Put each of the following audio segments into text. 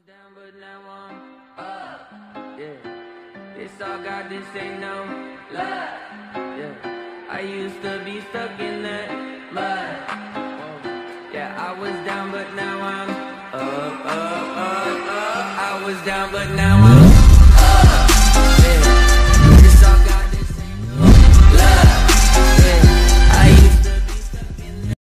down, but now I'm up. Yeah, this all God, this ain't no lie. Yeah, I used to be stuck in that mud. Yeah, I was down, but now I'm up, up, up, up. I was down, but now I'm up. Yeah, this all God, this ain't no lie. Yeah, I used to be stuck in that.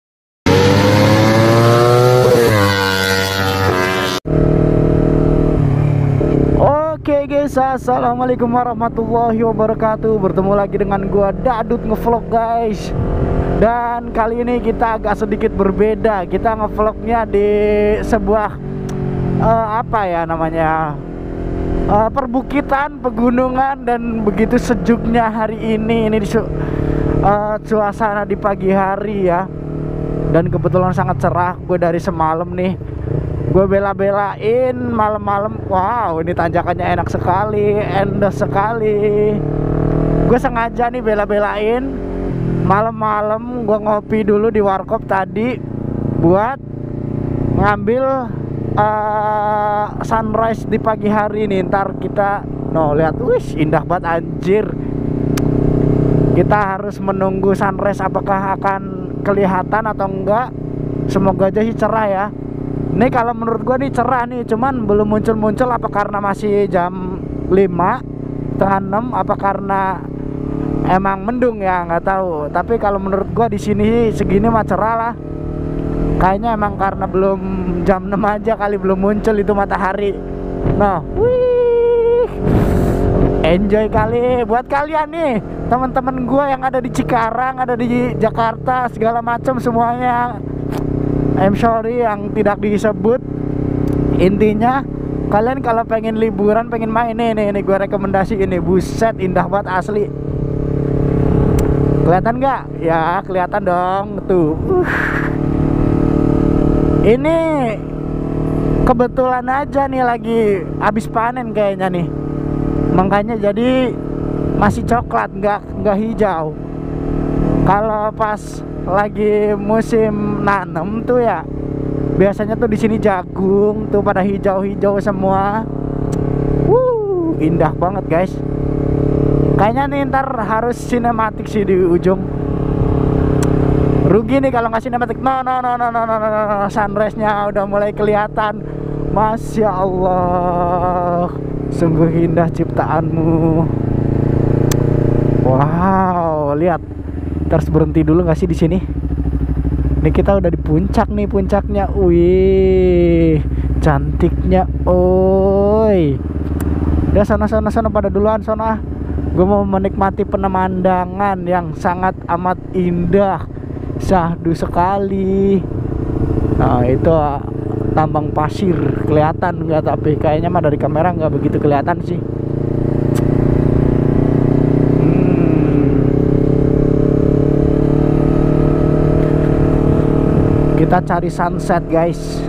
Oke guys, assalamualaikum warahmatullahi wabarakatuh. Bertemu lagi dengan gua Dadut ngevlog guys. Dan kali ini kita agak sedikit berbeda. Kita ngevlognya di sebuah apa ya namanya, perbukitan, pegunungan. Dan begitu sejuknya hari ini. Ini suasana di pagi hari ya. Dan kebetulan sangat cerah. Gue dari semalam nih, gue bela-belain malam-malam. Wow, ini tanjakannya enak sekali, endah sekali. Gue sengaja nih bela-belain malam-malam. Gue ngopi dulu di warkop tadi buat ngambil sunrise di pagi hari nih. Ntar kita lihat, wih indah banget anjir. Kita harus menunggu sunrise, apakah akan kelihatan atau enggak. Semoga aja sih cerah ya. Ini kalau menurut gue nih cerah nih, cuman belum muncul-muncul. Apa karena masih jam 5, setengah 6, apa karena emang mendung ya, nggak tahu. Tapi kalau menurut gue di sini segini mah cerah lah. Kayaknya emang karena belum jam 6 aja kali, belum muncul itu matahari. Nah, wih, enjoy kali buat kalian nih, teman-teman gue yang ada di Cikarang, ada di Jakarta, segala macam semuanya. I'm sorry yang tidak disebut. Intinya kalian kalau pengen liburan, pengen main nih gue rekomendasi ini. Buset, indah banget asli. Kelihatan nggak? Ya kelihatan dong tuh. Ini kebetulan aja nih lagi habis panen kayaknya nih. Makanya jadi masih coklat, nggak hijau. Kalau pas lagi musim nanem tuh ya, biasanya tuh di sini jagung tuh pada hijau-hijau semua. Indah banget guys. Kayaknya nih ntar harus sinematik sih di ujung. Rugi nih kalau nggak sinematik. No. Sunrise-nya udah mulai kelihatan. Masya Allah, sungguh indah ciptaanmu. Wow, lihat. Terus berhenti dulu nggak sih di sini? Ini kita udah di puncak nih, puncaknya. Wih, cantiknya. Oi, udah sana pada duluan sana. Gue mau menikmati pemandangan yang sangat amat indah, syahdu sekali. Nah itu tambang pasir, kelihatan nggak? Tapi kayaknya mah dari kamera nggak begitu kelihatan sih. Kita cari sunset guys.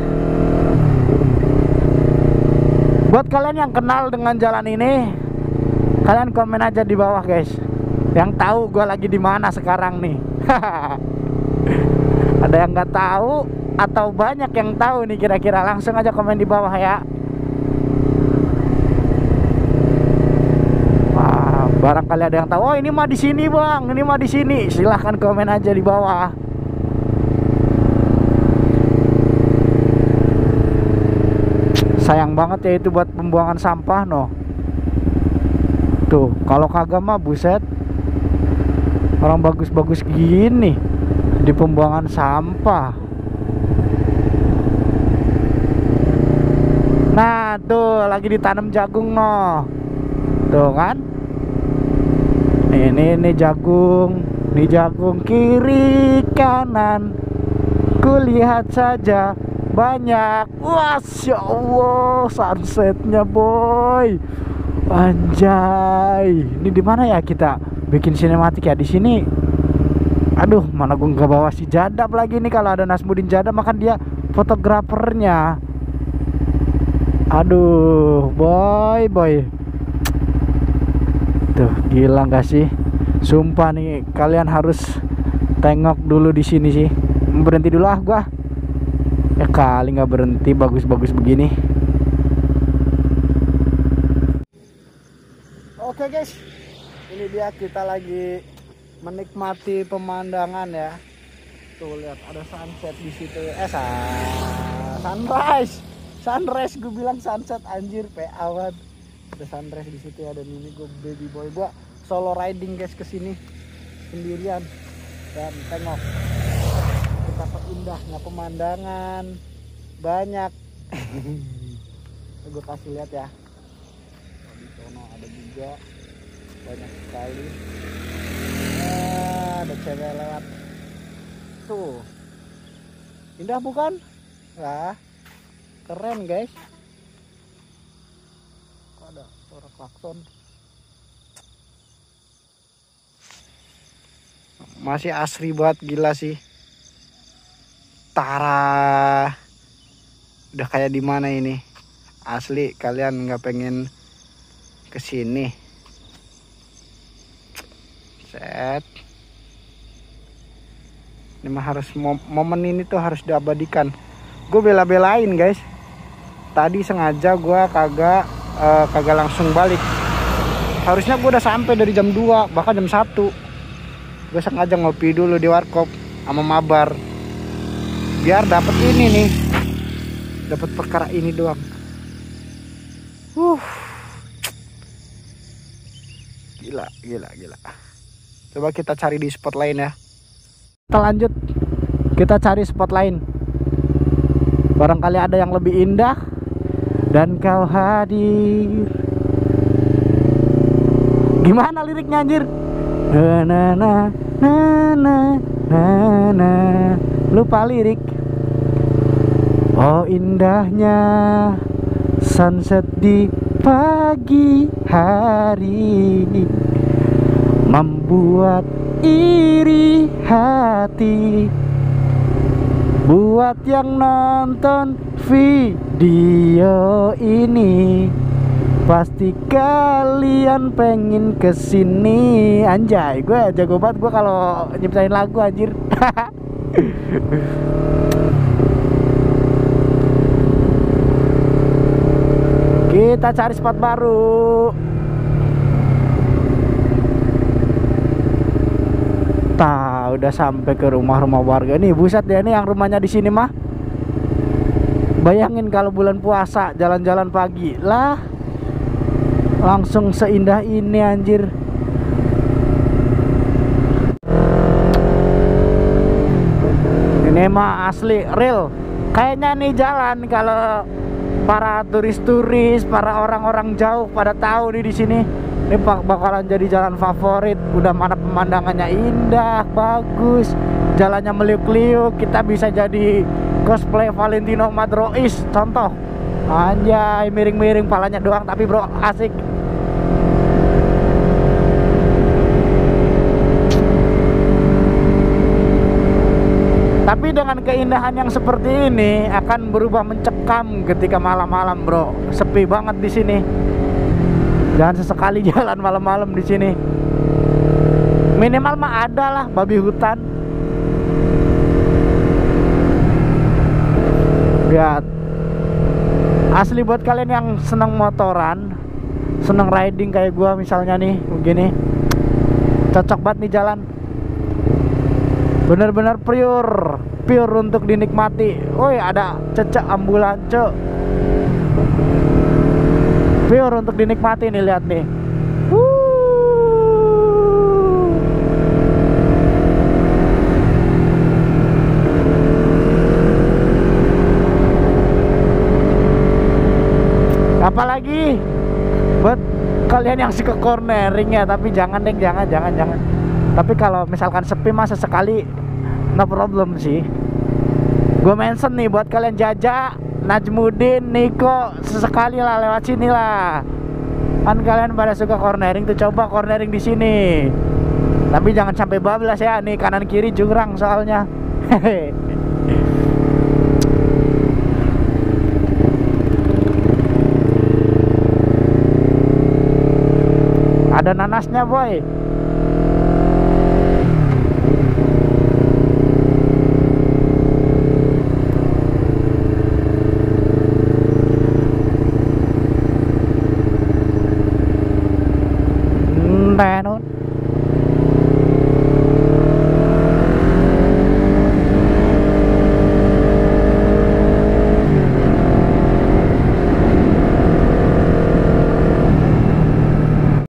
Buat kalian yang kenal dengan jalan ini, kalian komen aja di bawah guys, yang tahu gue lagi di mana sekarang nih. Ada yang nggak tahu atau banyak yang tahu nih kira-kira? Langsung aja komen di bawah ya. Wah, barangkali ada yang tahu. Oh ini mah di sini bang, ini mah di sini. Silahkan komen aja di bawah. Sayang banget ya itu buat pembuangan sampah Tuh, kalau kagak mah buset. Orang bagus-bagus gini di pembuangan sampah. Nah, tuh lagi ditanam jagung Tuh kan? Ini jagung. Ini jagung kiri kanan. Kulihat saja banyak. Masya Allah, sunsetnya boy. Anjay, ini di mana ya kita bikin sinematik ya? Di sini. Aduh, mana gue nggak bawa si Jadab lagi nih. Kalau ada Nasmudin Jadab makan dia fotografernya. Aduh, boy. Tuh, gila nggak sih? Sumpah nih, kalian harus tengok dulu di sini sih. Berhenti dulu gua. Ya kali nggak berhenti, bagus-bagus begini. Oke guys, ini dia kita lagi menikmati pemandangan ya. Tuh lihat ada sunset di situ. Sunrise. Gue bilang sunset anjir, awet. Ada sunrise di situ, ada mini gue baby boy. Gua solo riding guys ke sini sendirian. Dan tengok betapa indahnya pemandangan. Banyak. Gue kasih lihat ya. Di sono ada juga banyak sekali. Ada cewek lewat. Tuh. Indah bukan? Wah. Keren guys. Kok ada suara klakson. Masih asri banget, gila sih. Tara. Udah kayak di mana ini? Asli kalian nggak pengen kesini. Set. Ini mah harus momen ini tuh harus diabadikan. Gue bela-belain guys. Tadi sengaja gue kagak langsung balik. Harusnya gue udah sampai dari jam 2 bahkan jam 1. Gue sengaja ngopi dulu di warkop sama mabar. Biar dapet ini nih. Dapat perkara ini doang. Gila. Coba kita cari di spot lain ya. Kita lanjut. Kita cari spot lain. Barangkali ada yang lebih indah dan kau hadir. Gimana liriknya anjir? Na. Lupa lirik. Oh indahnya sunset di pagi hari, membuat iri hati. Buat yang nonton video ini, pasti kalian pengen kesini. Anjay, gue jago banget gue kalau nyiptain lagu anjir. Kita cari spot baru. Udah sampai ke rumah-rumah warga nih. Buset ya, nih yang rumahnya di sini mah. Bayangin kalau bulan puasa jalan-jalan pagi lah, langsung seindah ini anjir. Ini mah asli real. Kayaknya nih jalan kalau para turis-turis, para orang-orang jauh pada tahu nih di sini. Ini bakalan jadi jalan favorit. Udah mana pemandangannya indah, bagus, jalannya meliuk-liuk. Kita bisa jadi cosplay Valentino Madrois contoh. Anjay, miring-miring palanya doang tapi bro asik. Tapi dengan keindahan yang seperti ini akan berubah mencekam ketika malam-malam, bro. Sepi banget di sini. Jangan sesekali jalan malam-malam di sini. Minimal mah ada lah babi hutan. Lihat. Asli buat kalian yang senang motoran, senang riding kayak gua misalnya nih, begini. Cocok banget nih jalan. Bener-bener pure untuk dinikmati. Woi, ada cecak ambulan, cok. Pure untuk dinikmati nih, lihat nih. Apalagi buat kalian yang suka cornering ya, tapi jangan deh, jangan. Tapi kalau misalkan sepi mah sesekali no problem sih. Gue mention nih buat kalian Jaja, Najmudin, Niko, sesekali lah lewat sini lah. Kan kalian pada suka cornering tuh, coba cornering di sini. Tapi jangan sampai bablas ya, nih kanan kiri jurang soalnya. Ada nanasnya boy.